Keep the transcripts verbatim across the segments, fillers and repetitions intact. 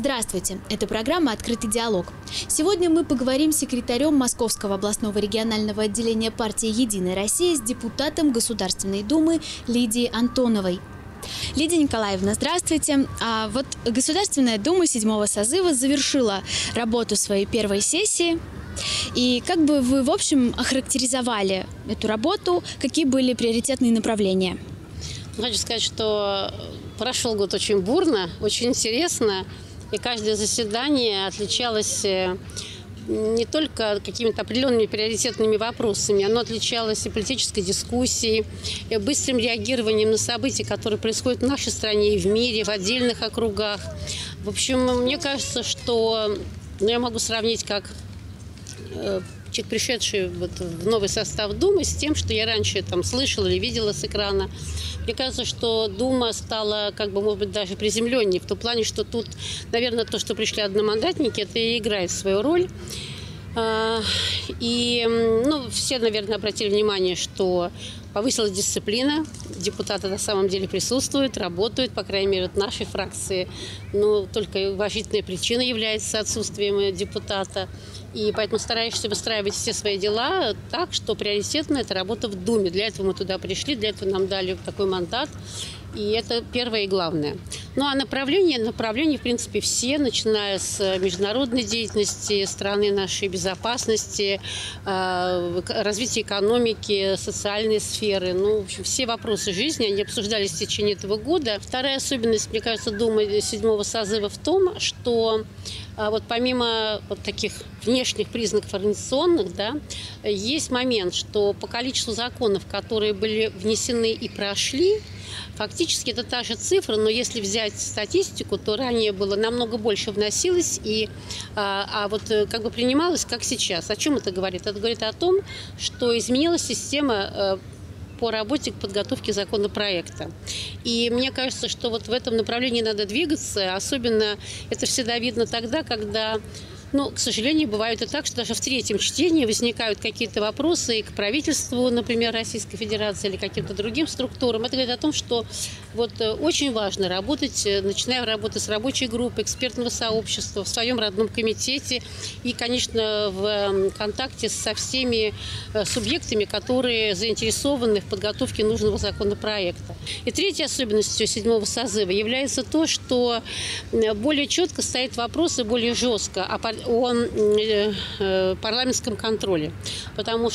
Здравствуйте! Это программа «Открытый диалог». Сегодня мы поговорим с секретарем Московского областного регионального отделения партии «Единая Россия» с депутатом Государственной Думы Лидией Антоновой. Лидия Николаевна, здравствуйте. А вот Государственная Дума седьмого созыва завершила работу своей первой сессии. И как бы вы, в общем, охарактеризовали эту работу? Какие были приоритетные направления? Хочу сказать, что прошел год очень бурно, очень интересно. И каждое заседание отличалось не только какими-то определенными приоритетными вопросами, оно отличалось и политической дискуссией, и быстрым реагированием на события, которые происходят в нашей стране и в мире, в отдельных округах. В общем, мне кажется, что ну, я могу сравнить как э, человек, пришедший вот в новый состав Думы, с тем, что я раньше там слышала или видела с экрана. Мне кажется, что Дума стала, как бы, может быть, даже приземленнее, в том плане, что тут, наверное, то, что пришли одномандатники, это и играет свою роль. И, ну, все, наверное, обратили внимание, что повысилась дисциплина, депутаты на самом деле присутствуют, работают, по крайней мере, от нашей фракции. Но только уважительная причина является отсутствием депутата. И поэтому стараешься выстраивать все свои дела так, что приоритетно это работа в Думе. Для этого мы туда пришли, для этого нам дали такой мандат. И это первое и главное. Ну а направления, направления, в принципе, все, начиная с международной деятельности страны, нашей безопасности, развития экономики, социальной сферы. Ну, в общем, все вопросы жизни, они обсуждались в течение этого года. Вторая особенность, мне кажется, Думы седьмого созыва в том, что вот помимо вот таких внешних признаков организационных, да, есть момент, что по количеству законов, которые были внесены и прошли, фактически это та же цифра, но если взять статистику, то ранее было намного больше вносилось, и, а, а вот как бы принималось, как сейчас. О чем это говорит? Это говорит о том, что изменилась система по работе к подготовке законопроекта. И мне кажется, что вот в этом направлении надо двигаться. Особенно это всегда видно тогда, когда, ну, к сожалению, бывает и так, что даже в третьем чтении возникают какие-то вопросы и к правительству, например, Российской Федерации или каким-то другим структурам. Это говорит о том, что вот очень важно работать, начиная работать с рабочей группой, экспертного сообщества, в своем родном комитете и, конечно, в контакте со всеми субъектами, которые заинтересованы в подготовке нужного законопроекта. И третьей особенностью седьмого созыва является то, что более четко стоит вопрос и более жестко о парламентском контроле. Потому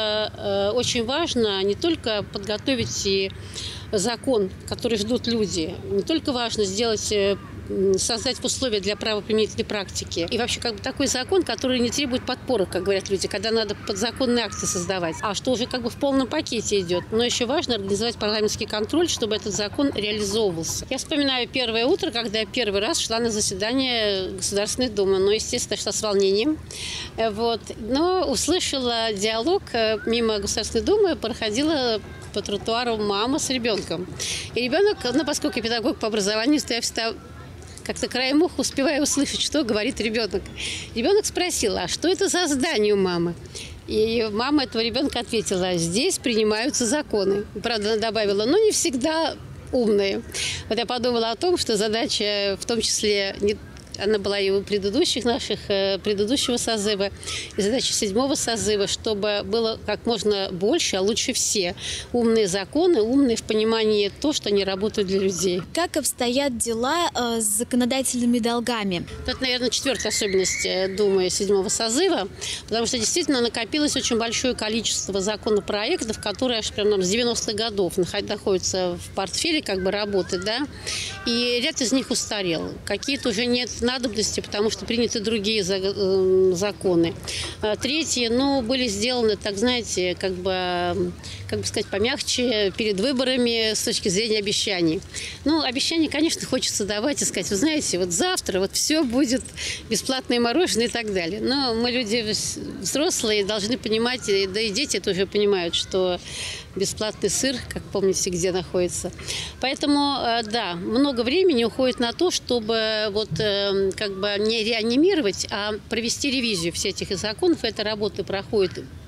что очень важно не только подготовить и закон, который ждут люди, не только важно сделать, создать условия для правоприменительной практики. И вообще как бы такой закон, который не требует подпорок, как говорят люди, когда надо подзаконные акты создавать, а что уже как бы в полном пакете идет. Но еще важно организовать парламентский контроль, чтобы этот закон реализовывался. Я вспоминаю первое утро, когда я первый раз шла на заседание Государственной Думы. Ну, естественно, шла с волнением. Вот. Но услышала диалог мимо Государственной Думы, проходила по тротуару мама с ребенком. И ребенок, ну, поскольку я педагог по образованию, то я всегда как-то краем уха успеваю услышать, что говорит ребенок. Ребенок спросил, а что это за здание у мамы? И мама этого ребенка ответила, здесь принимаются законы. Правда, она добавила, но не всегда умные. Вот я подумала о том, что задача в том числе не она была и у предыдущих наших, предыдущего созыва, и задача седьмого созыва, чтобы было как можно больше, а лучше все умные законы, умные в понимании то, что они работают для людей. Как обстоят дела э, с законодательными долгами? Это, наверное, четвертая особенность Думы седьмого созыва, потому что действительно накопилось очень большое количество законопроектов, которые аж прям с девяностых годов находятся в портфеле, как бы работы, да, и ряд из них устарел. Какие-то уже нет надобности, потому что приняты другие законы. Третьи, ну, были сделаны, так знаете, как бы, как бы сказать, помягче перед выборами с точки зрения обещаний. Ну, обещания, конечно, хочется давать и сказать, вы знаете, вот завтра вот все будет бесплатное мороженое и так далее. Но мы люди взрослые, должны понимать, да и дети тоже понимают, что бесплатный сыр, как помните, где находится. Поэтому, да, много времени уходит на то, чтобы вот как бы не реанимировать, а провести ревизию всех этих законов. Эта работа проходит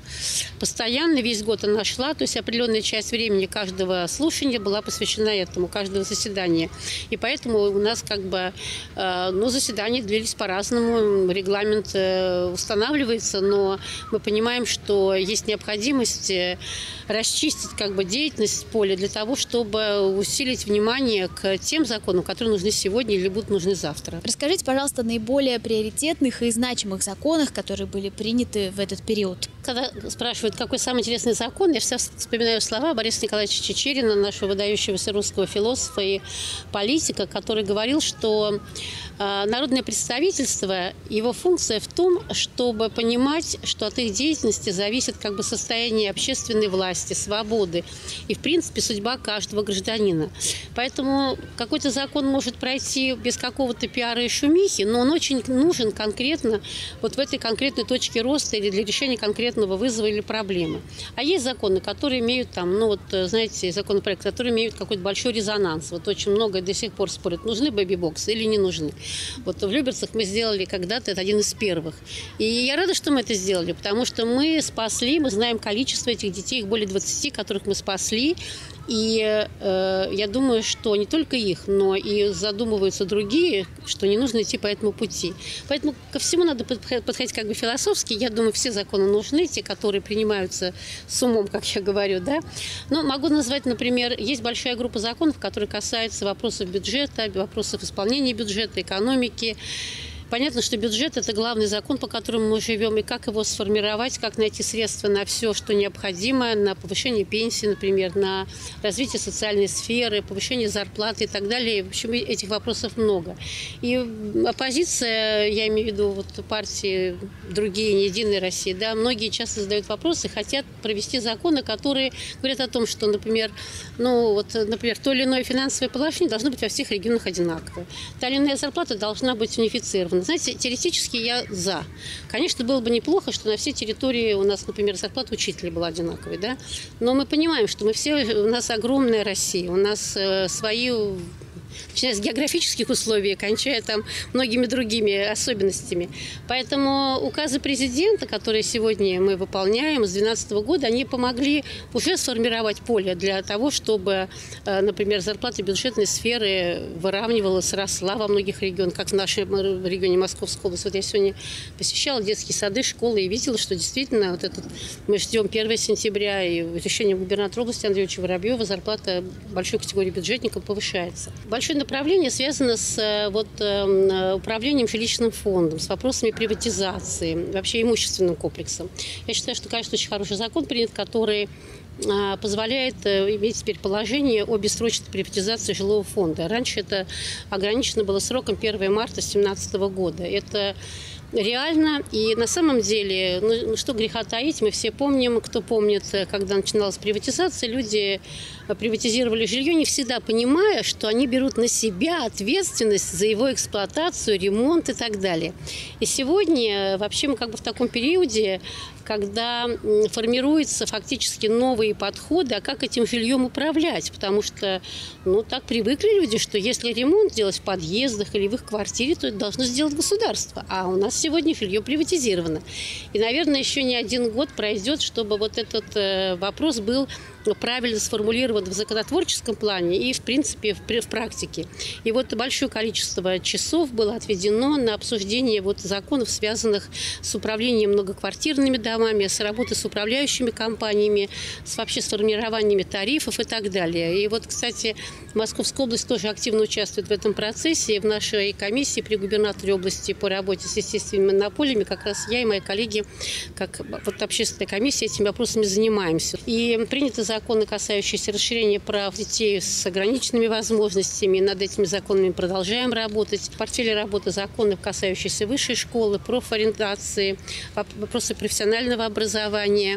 Постоянно весь год она шла, то есть определенная часть времени каждого слушания была посвящена этому, каждого заседания. И поэтому у нас как бы, ну, заседания длились по-разному, регламент устанавливается, но мы понимаем, что есть необходимость расчистить как бы деятельность поля для того, чтобы усилить внимание к тем законам, которые нужны сегодня или будут нужны завтра. Расскажите, пожалуйста, о наиболее приоритетных и значимых законах, которые были приняты в этот период. Когда спрашивают, какой самый интересный закон, я всегда вспоминаю слова Бориса Николаевича Чичерина, нашего выдающегося русского философа и политика, который говорил, что э, народное представительство, его функция в том, чтобы понимать, что от их деятельности зависит как бы состояние общественной власти, свободы и, в принципе, судьба каждого гражданина. Поэтому какой-то закон может пройти без какого-то пиара и шумихи, но он очень нужен конкретно вот в этой конкретной точке роста или для решения конкретного вызова или проблемы. А есть законы, которые имеют там, ну вот, знаете, законопроекты, которые имеют какой-то большой резонанс. Вот очень много до сих пор спорят, нужны бэби-боксы или не нужны. Вот в Люберцах мы сделали когда-то, это один из первых. И я рада, что мы это сделали, потому что мы спасли, мы знаем количество этих детей, их более двадцати, которых мы спасли. И э, я думаю, что не только их, но и задумываются другие, что не нужно идти по этому пути. Поэтому ко всему надо подходить как бы философски. Я думаю, все законы нужны, те, которые принимаются с умом, как я говорю, да. Но могу назвать, например, есть большая группа законов, которые касаются вопросов бюджета, вопросов исполнения бюджета, экономики. Понятно, что бюджет – это главный закон, по которому мы живем, и как его сформировать, как найти средства на все, что необходимо, на повышение пенсии, например, на развитие социальной сферы, повышение зарплаты и так далее. В общем, этих вопросов много. И оппозиция, я имею в виду вот партии другие, не Единая Россия, да, многие часто задают вопросы, хотят провести законы, которые говорят о том, что, например, ну, вот, например, то или иное финансовое положение должно быть во всех регионах одинаковое. Та или иная зарплата должна быть унифицирована. Знаете, теоретически я за. Конечно, было бы неплохо, что на всей территории у нас, например, зарплата учителя была одинаковой, да? Но мы понимаем, что мы все, у нас огромная Россия, у нас э, свои... начиная с географических условий, кончая там многими другими особенностями. Поэтому указы президента, которые сегодня мы выполняем с две тысячи двенадцатого года, они помогли уже сформировать поле для того, чтобы, например, зарплата бюджетной сферы выравнивалась, росла во многих регионах, как в нашем регионе Московской области. Вот я сегодня посещала детские сады, школы и видела, что действительно вот этот, мы ждем первого сентября, и решением губернатора области Андрея Воробьева зарплата большой категории бюджетников повышается. Большое направление связано с вот, управлением жилищным фондом, с вопросами приватизации, вообще имущественным комплексом. Я считаю, что, конечно, очень хороший закон принят, который позволяет иметь теперь положение о бессрочной приватизации жилого фонда. Раньше это ограничено было сроком первого марта две тысячи семнадцатого года. Это реально. И на самом деле, ну, что греха таить, мы все помним, кто помнит, когда начиналась приватизация, люди приватизировали жилье, не всегда понимая, что они берут на себя ответственность за его эксплуатацию, ремонт и так далее. И сегодня вообще мы как бы в таком периоде, когда формируются фактически новые подходы, а как этим жильем управлять, потому что, ну, так привыкли люди, что если ремонт делать в подъездах или в их квартире, то это должно сделать государство, а у нас сегодня жилье приватизировано. И, наверное, еще не один год пройдет, чтобы вот этот э, вопрос был правильно сформулирован в законотворческом плане и, в принципе, в, в практике. И вот большое количество часов было отведено на обсуждение вот законов, связанных с управлением многоквартирными домами, с работой с управляющими компаниями, с вообще с формированиями тарифов и так далее. И вот, кстати, Московская область тоже активно участвует в этом процессе. И в нашей комиссии при губернаторе области по работе с естественными монополиями как раз я и мои коллеги, как вот общественная комиссия, этими вопросами занимаемся. И приняты законы, законы, касающиеся расширения прав детей с ограниченными возможностями. Над этими законами продолжаем работать. В портфеле работы законов, касающиеся высшей школы, профориентации, вопросы профессионального образования.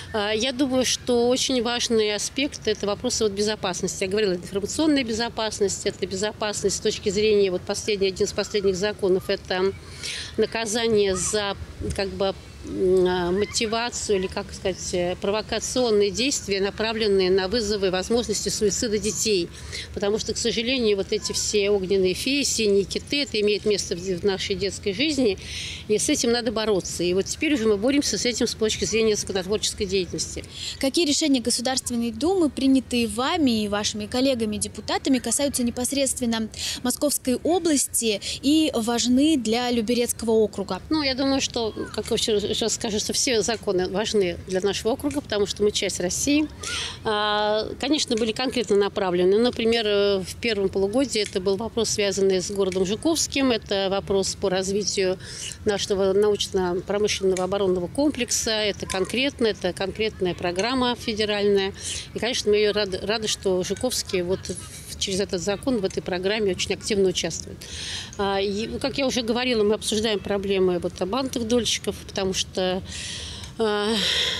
Я думаю, что очень важный аспект – это вопросы вот безопасности. Я говорила, это информационная безопасность, это безопасность с точки зрения, вот последний, один из последних законов – это наказание за как бы мотивацию или, как сказать, провокационные действия, направленные на вызовы возможности суицида детей. Потому что, к сожалению, вот эти все огненные феи, синие киты, это имеет место в нашей детской жизни, и с этим надо бороться. И вот теперь уже мы боремся с этим с точки зрения законотворческой деятельности. Какие решения Государственной Думы, принятые вами и вашими коллегами-депутатами, касаются непосредственно Московской области и важны для Люберецкого округа? Ну, я думаю, что, как я сейчас скажу, что все законы важны для нашего округа, потому что мы часть России. Конечно, были конкретно направлены. Например, в первом полугодии это был вопрос, связанный с городом Жуковским. Это вопрос по развитию нашего научно-промышленного оборонного комплекса. Это конкретно, это конкретная программа федеральная. И, конечно, мы ее рады, рады что Жуковский вот через этот закон в этой программе очень активно участвует. И, как я уже говорила, мы обсуждаем проблемы вот обманутых дольщиков, потому что э,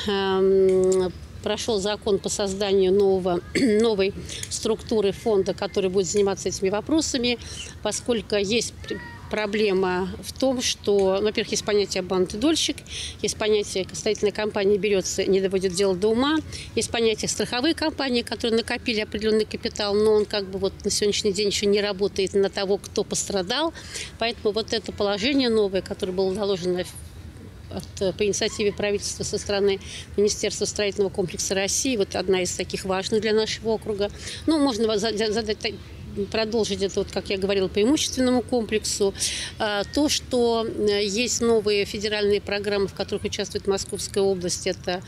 э, прошел закон по созданию нового, новой структуры фонда, который будет заниматься этими вопросами, поскольку есть проблема в том, что, во-первых, есть понятие обманутый дольщик, есть понятие строительная компания берется, не доводит дело до ума, есть понятие страховые компании, которые накопили определенный капитал, но он как бы вот на сегодняшний день еще не работает на того, кто пострадал. Поэтому вот это положение новое, которое было заложено От, по инициативе правительства со стороны Министерства строительного комплекса России, вот одна из таких важных для нашего округа. Ну, можно задать, продолжить это, вот, как я говорила, по имущественному комплексу. То, что есть новые федеральные программы, в которых участвует Московская область, это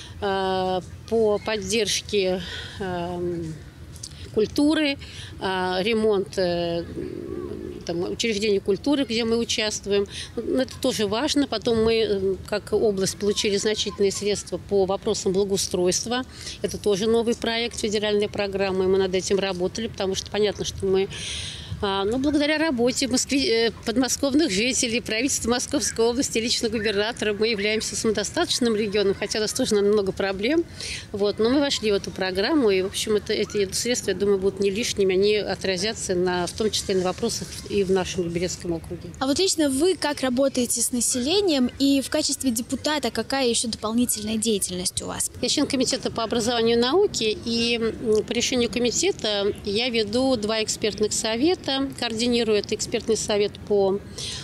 по поддержке культуры, ремонт там, учреждений культуры, где мы участвуем. Это тоже важно. Потом мы, как область, получили значительные средства по вопросам благоустройства. Это тоже новый проект федеральной программы. Мы над этим работали, потому что понятно, что мы Ну, благодаря работе Москве, подмосковных жителей, правительства Московской области, лично губернатора, мы являемся самодостаточным регионом, хотя у нас тоже много проблем. Вот, но мы вошли в эту программу, и, в общем, это, эти средства, я думаю, будут не лишними, они отразятся на, в том числе на вопросах и в нашем Люберецком округе. А вот лично вы как работаете с населением, и в качестве депутата какая еще дополнительная деятельность у вас? Я член комитета по образованию и науке, и по решению комитета я веду два экспертных совета. Координирую это экспертный совет по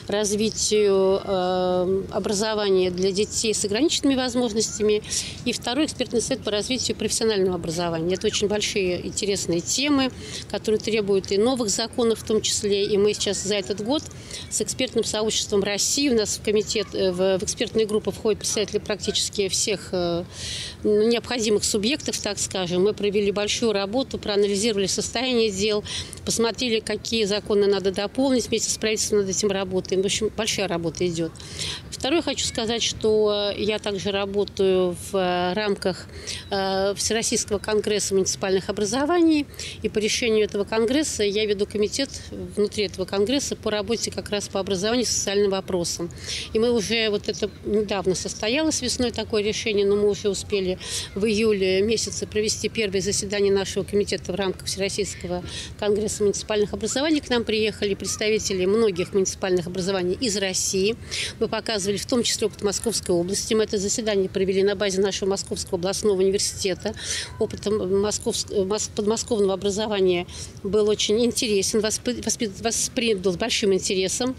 развитию э, образования для детей с ограниченными возможностями и второй экспертный совет по развитию профессионального образования. Это очень большие интересные темы, которые требуют и новых законов в том числе. И мы сейчас за этот год с экспертным сообществом России, у нас в комитет, в, в экспертные группы входят представители практически всех э, необходимых субъектов, так скажем. Мы провели большую работу, проанализировали состояние дел, посмотрели, какие законы надо дополнить, вместе с правительством над этим работаем. В общем, большая работа идет. Второе, хочу сказать, что я также работаю в рамках Всероссийского конгресса муниципальных образований, и по решению этого конгресса я веду комитет внутри этого конгресса по работе как раз по образованию и социальным вопросам. И мы уже, вот это недавно состоялось весной такое решение, но мы уже успели в июле месяце провести первое заседание нашего комитета в рамках Всероссийского конгресса муниципальных образований. К нам приехали представители многих муниципальных образований из России. Мы показывали в том числе опыт Московской области. Мы это заседание провели на базе нашего Московского областного университета. Опыт подмосковного образования был очень интересен, воспринят был с большим интересом.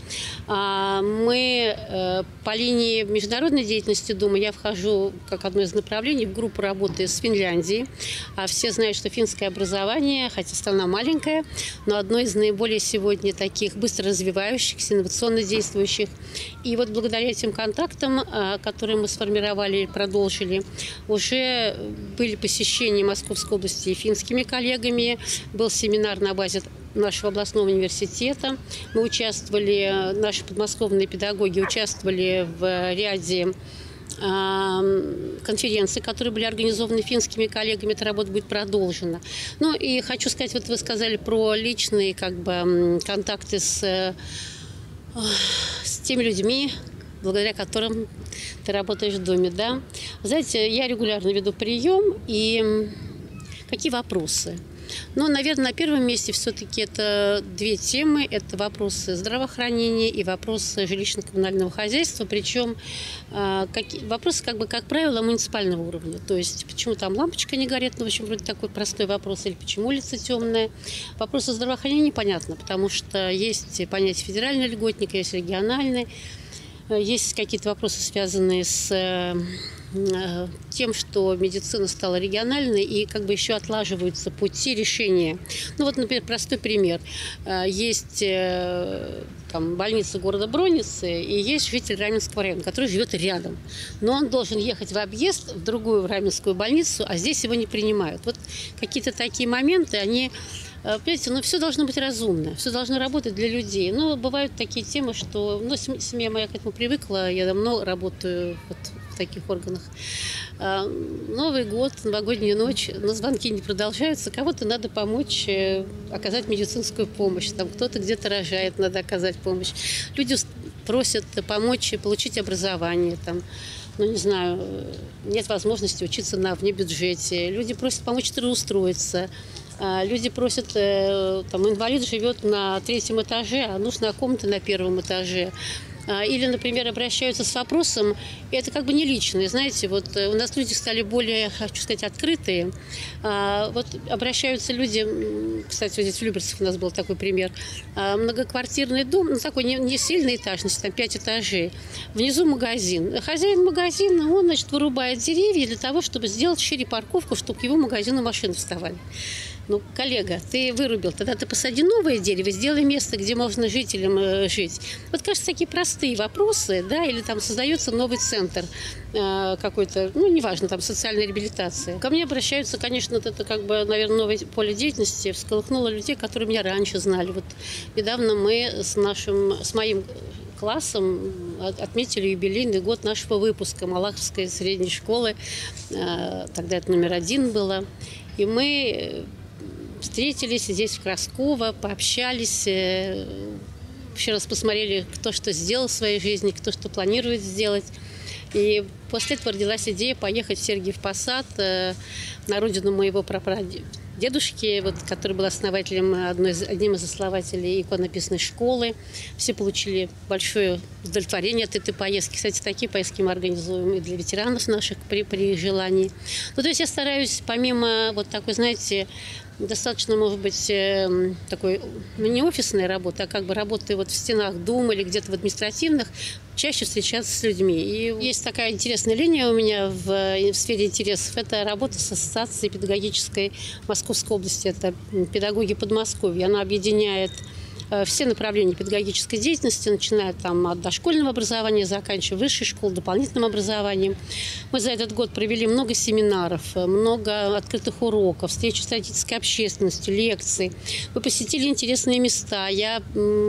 Мы по линии международной деятельности Думы, я вхожу как одно из направлений в группу работы с Финляндией. Все знают, что финское образование, хотя страна маленькая, но одно из наиболее сегодня таких быстро развивающихся, инновационно действующих. И вот благодаря этим контактам, которые мы сформировали и продолжили, уже были посещения Московской области и финскими коллегами, был семинар на базе нашего областного университета. Мы участвовали, наши подмосковные педагоги участвовали в ряде конференции, которые были организованы финскими коллегами, эта работа будет продолжена. Ну и хочу сказать, вот вы сказали про личные как бы контакты с, с теми людьми, благодаря которым ты работаешь в Доме, да. Знаете, я регулярно веду прием, и какие вопросы? Но, наверное, на первом месте все-таки это две темы. Это вопросы здравоохранения и вопросы жилищно-коммунального хозяйства. Причем вопросы, как бы, как правило, муниципального уровня. То есть, почему там лампочка не горит, ну, в общем, вроде такой простой вопрос, или почему улица темная. Вопросы здравоохранения непонятно, потому что есть понятие федеральный льготник, есть региональный. Есть какие-то вопросы, связанные с тем, что медицина стала региональной, и как бы еще отлаживаются пути решения. Ну вот, например, простой пример. Есть там больница города Бронницы, и есть житель Раменского района, который живет рядом. Но он должен ехать в объезд в другую в Раменскую больницу, а здесь его не принимают. Вот какие-то такие моменты, они... Понимаете, ну все должно быть разумно, все должно работать для людей. Но бывают такие темы, что... Ну, семья моя к этому привыкла, я давно работаю вот в таких органах. Новый год, новогодняя ночь, но звонки не продолжаются. Кого-то надо помочь, оказать медицинскую помощь. Там кто-то где-то рожает, надо оказать помощь. Люди просят помочь получить образование. Там, ну, не знаю, нет возможности учиться на внебюджете. Люди просят помочь трудоустроиться. Люди просят, там, инвалид живет на третьем этаже, а нужна комната на первом этаже. Или, например, обращаются с вопросом, и это как бы не личное, знаете, вот у нас люди стали более, хочу сказать, открытые. Вот обращаются люди, кстати, вот здесь в Люберцах у нас был такой пример, многоквартирный дом, ну такой не, не сильный этажность, там пять этажей, внизу магазин. Хозяин магазина, он, значит, вырубает деревья для того, чтобы сделать шире парковку, чтобы к его магазину машины вставали. Ну, коллега, ты вырубил, тогда ты посади новое дерево, сделай место, где можно жителям э, жить. Вот, кажется, такие простые вопросы, да, или там создается новый центр э, какой-то, ну, неважно, там, социальной реабилитации. Ко мне обращаются, конечно, вот это, как бы, наверное, новое поле деятельности всколыхнуло людей, которые меня раньше знали. Вот недавно мы с нашим, с моим классом отметили юбилейный год нашего выпуска Малаховской средней школы. Э, тогда это номер один было. И мы... встретились здесь, в Красково, пообщались, еще раз посмотрели, кто что сделал в своей жизни, кто что планирует сделать. И после этого родилась идея поехать в Сергиев Посад, на родину моего прапрадедушки, вот, который был основателем, одной из, одним из основателей иконописной школы. Все получили большое удовлетворение от этой поездки. Кстати, такие поездки мы организуем и для ветеранов наших при, при желании. Ну, то есть я стараюсь, помимо вот такой, знаете, достаточно, может быть, такой, ну, не офисной работы, а как бы работы вот в стенах Думы или где-то в административных, чаще встречаться с людьми. И есть такая интересная линия у меня в, в сфере интересов. Это работа с Ассоциацией педагогической Московской области. Это педагоги Подмосковья. Она объединяет все направления педагогической деятельности, начиная там от дошкольного образования, заканчивая высшей школой, дополнительным образованием. Мы за этот год провели много семинаров, много открытых уроков, встречи с родительской общественностью, лекций. Мы посетили интересные места. Я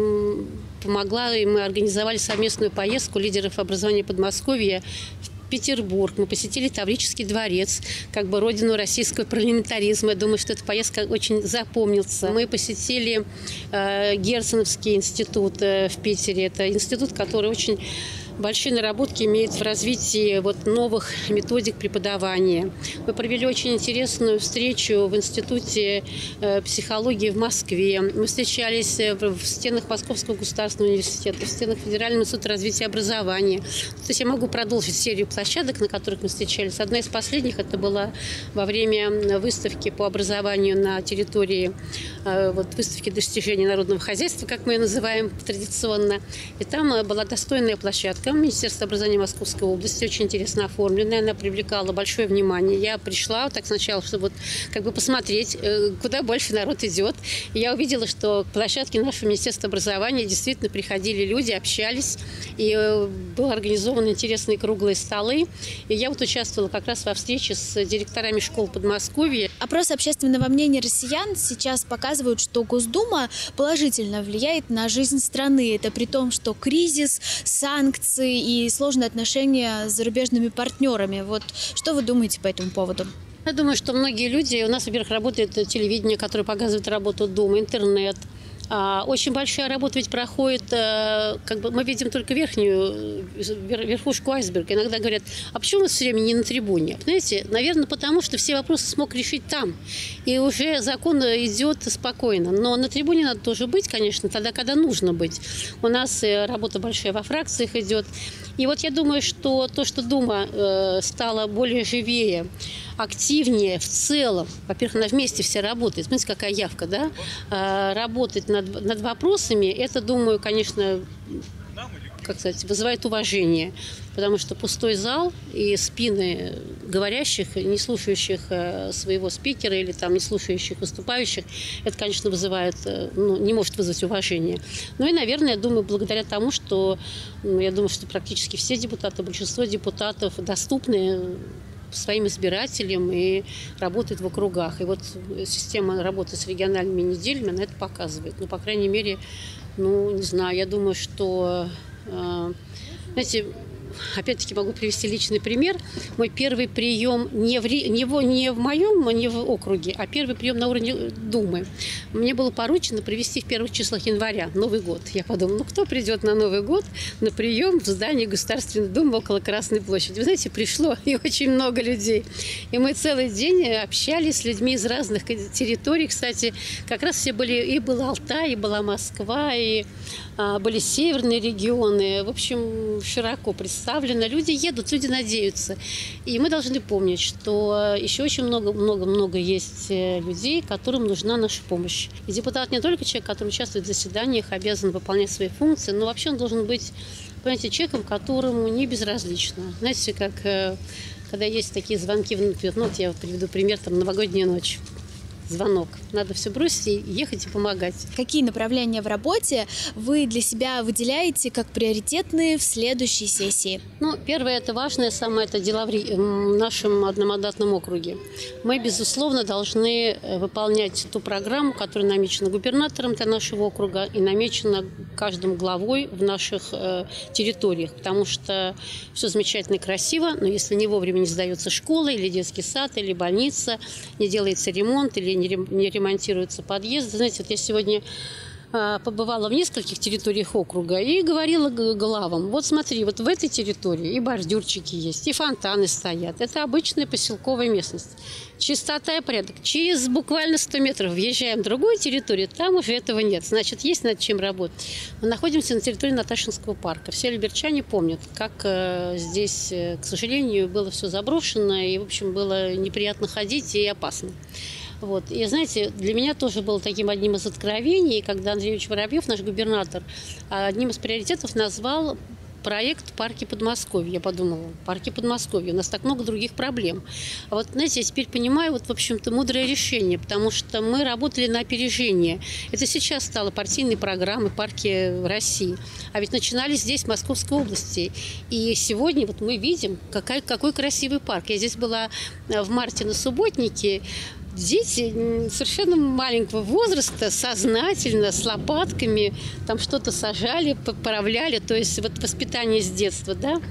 помогла, и мы организовали совместную поездку лидеров образования Подмосковья в Петербург. Мы посетили Таврический дворец, как бы родину российского парламентаризма. Я думаю, что эта поездка очень запомнится. Мы посетили э, Герценовский институт э, в Питере. Это институт, который очень большие наработки имеет в развитии вот новых методик преподавания. Мы провели очень интересную встречу в Институте э, психологии в Москве. Мы встречались в, в стенах Московского государственного университета, в стенах Федерального института развития образования. То есть я могу продолжить серию площадок, на которых мы встречались. Одна из последних это была во время выставки по образованию на территории э, вот, выставки достижений народного хозяйства, как мы ее называем традиционно. И там была достойная площадка. Министерство образования Московской области, очень интересно оформленная, она привлекала большое внимание. Я пришла так сначала, чтобы вот, как бы посмотреть, куда больше народ идет. И я увидела, что к площадке нашего Министерства образования действительно приходили люди, общались, и были организованы интересные круглые столы. И я вот участвовала как раз во встрече с директорами школ Подмосковья. Опрос общественного мнения россиян сейчас показывают, что Госдума положительно влияет на жизнь страны. Это при том, что кризис, санкции и сложные отношения с зарубежными партнерами. Вот что вы думаете по этому поводу? Я думаю, что многие люди... У нас, во-первых, работает телевидение, которое показывает работу Думы, интернет. Очень большая работа ведь проходит, как бы мы видим только верхнюю, верхушку айсберга. Иногда говорят, а почему мы все время не на трибуне? Знаете, наверное, потому что все вопросы смог решить там. И уже закон идет спокойно. Но на трибуне надо тоже быть, конечно, тогда, когда нужно быть. У нас работа большая во фракциях идет. И вот я думаю, что то, что Дума стала более живее, активнее в целом, во-первых, она вместе все работает, смотрите, какая явка, да, работать над, над вопросами, это, думаю, конечно, как сказать, вызывает уважение, потому что пустой зал и спины говорящих, не слушающих своего спикера или там не слушающих выступающих, это, конечно, вызывает, ну, не может вызвать уважение. Ну и, наверное, я думаю, благодаря тому, что, ну, я думаю, что практически все депутаты, большинство депутатов доступны своим избирателям и работает в округах. И вот система работы с региональными неделями, она это показывает. Ну, по крайней мере, ну, не знаю, я думаю, что, э, знаете, опять-таки могу привести личный пример. Мой первый прием не в, не, в, не в моем, не в округе, а первый прием на уровне Думы. Мне было поручено провести в первых числах января, Новый год. Я подумала, ну кто придет на Новый год на прием в здании Государственной Думы около Красной площади? Вы знаете, пришло и очень много людей. И мы целый день общались с людьми из разных территорий. Кстати, как раз все были, и был Алтай, и была Москва, и а, были северные регионы. В общем, широко представлено. Люди едут, люди надеются. И мы должны помнить, что еще очень много-много-много есть людей, которым нужна наша помощь. И депутат не только человек, который участвует в заседаниях, обязан выполнять свои функции, но вообще он должен быть, понимаете, человеком, которому не безразлично. Знаете, как когда есть такие звонки, ну, вот я приведу пример, там, новогодняя ночь. Звонок. Надо все бросить и ехать и помогать. Какие направления в работе вы для себя выделяете как приоритетные в следующей сессии? Ну, первое, это важное самое, это дела в нашем одномандатном округе. Мы, безусловно, должны выполнять ту программу, которая намечена губернатором для нашего округа и намечена каждым главой в наших э, территориях, потому что все замечательно и красиво, но если не вовремя не сдается школа или детский сад, или больница, не делается ремонт, или не ремонтируется подъезд. Знаете, вот я сегодня а, побывала в нескольких территориях округа и говорила главам, вот смотри, вот в этой территории и бордюрчики есть, и фонтаны стоят. Это обычная поселковая местность. Чистота и порядок. Через буквально сто метров въезжаем в другую территорию, там уже этого нет. Значит, есть над чем работать. Мы находимся на территории Наташинского парка. Все люберчане помнят, как э, здесь, э, к сожалению, было все заброшено, и, в общем, было неприятно ходить и опасно. Вот. И, знаете, для меня тоже было таким одним из откровений, когда Андрей Ильич Воробьев, наш губернатор, одним из приоритетов назвал проект «Парки Подмосковья». Я подумала, парки Подмосковья, у нас так много других проблем. А вот, знаете, я теперь понимаю, вот, в общем-то, мудрое решение, потому что мы работали на опережение. Это сейчас стало партийной программой «Парки в России». А ведь начинались здесь, в Московской области. И сегодня вот мы видим, какой, какой красивый парк. Я здесь была в марте на Субботнике. Дети совершенно маленького возраста, сознательно, с лопатками, там что-то сажали, поправляли, то есть вот воспитание с детства, да.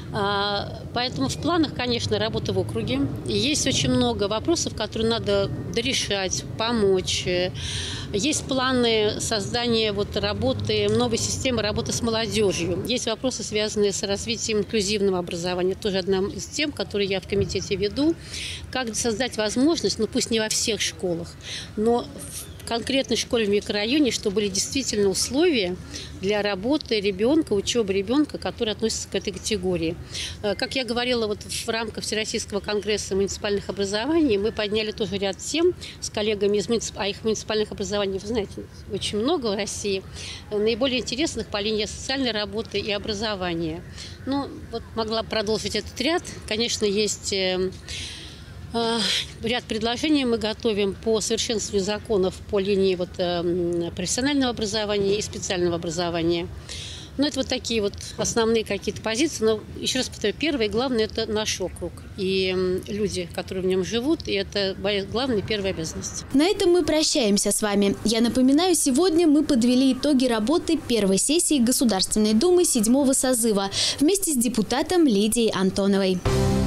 А, поэтому в планах, конечно, работа в округе. И есть очень много вопросов, которые надо дорешать, помочь. Есть планы создания вот работы, новой системы работы с молодежью. Есть вопросы, связанные с развитием инклюзивного образования. Тоже одна из тем, которые я в комитете веду. Как создать возможность, ну пусть не во всех школах, но в конкретной школе в микрорайоне, чтобы были действительно условия для работы ребенка, учебы ребенка, который относится к этой категории. Как я говорила, вот в рамках Всероссийского конгресса муниципальных образований мы подняли тоже ряд тем с коллегами из муници... а их муниципальных образований, вы знаете, очень много в России, наиболее интересных по линии социальной работы и образования. Ну, вот могла продолжить этот ряд. Конечно, есть ряд предложений мы готовим по совершенствованию законов по линии вот, профессионального образования и специального образования. Ну, это вот такие вот основные какие-то позиции. Но, еще раз повторяю, первое и главное – это наш округ. И люди, которые в нем живут, и это главная первая обязанность. На этом мы прощаемся с вами. Я напоминаю, сегодня мы подвели итоги работы первой сессии Государственной Думы седьмого созыва вместе с депутатом Лидией Антоновой.